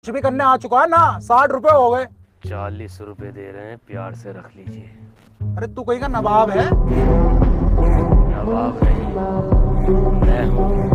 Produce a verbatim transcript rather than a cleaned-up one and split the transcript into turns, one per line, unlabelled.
कुछ भी करने आ चुका है ना, साठ रुपए हो गए।
चालीस रुपए दे रहे हैं, प्यार से रख लीजिए।
अरे तू कहीं का नवाब है?
नवाब नहीं, मैं हूँ